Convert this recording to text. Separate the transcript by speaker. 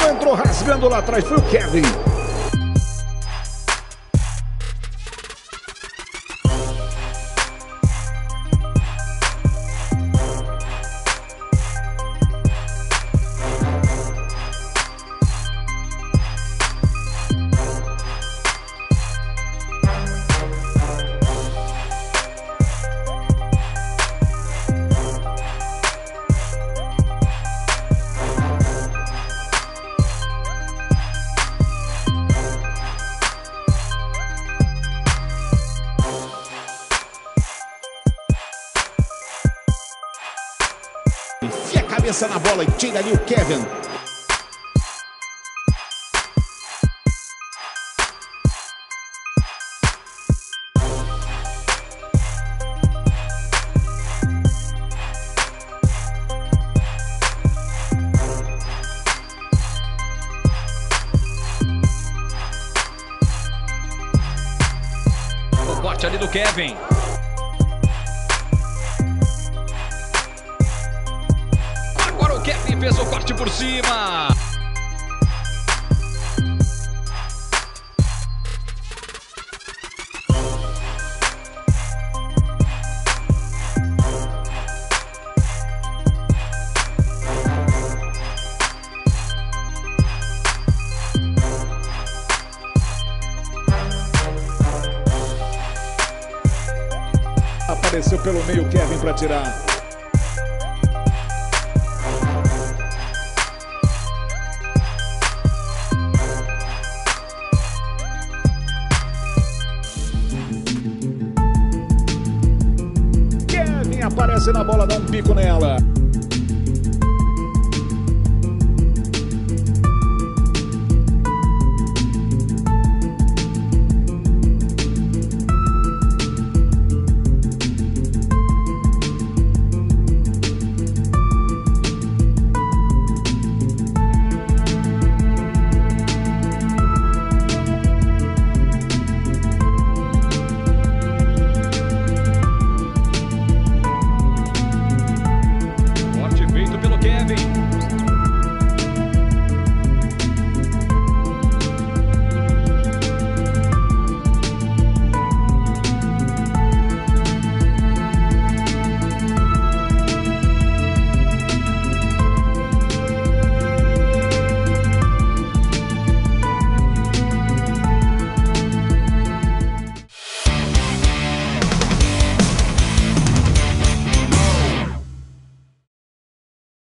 Speaker 1: entrou rasgando lá atrás, foi o Kevem. Enfia a cabeça na bola e tira ali o Kevem.
Speaker 2: O corte ali do Kevem. Agora o Kevem fez o corte por cima.
Speaker 1: Apareceu pelo meio o Kevem para tirar. Kevem aparece na bola, dá um pico nela.